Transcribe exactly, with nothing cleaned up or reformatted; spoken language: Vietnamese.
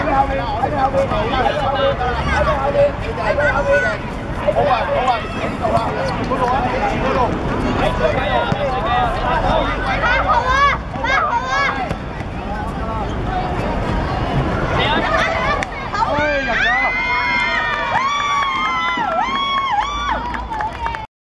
bên後邊，喺邊後邊，喺邊後邊，喺邊後邊，喺邊後邊。好啊好啊，呢度啊，嗰度啊，嗰度。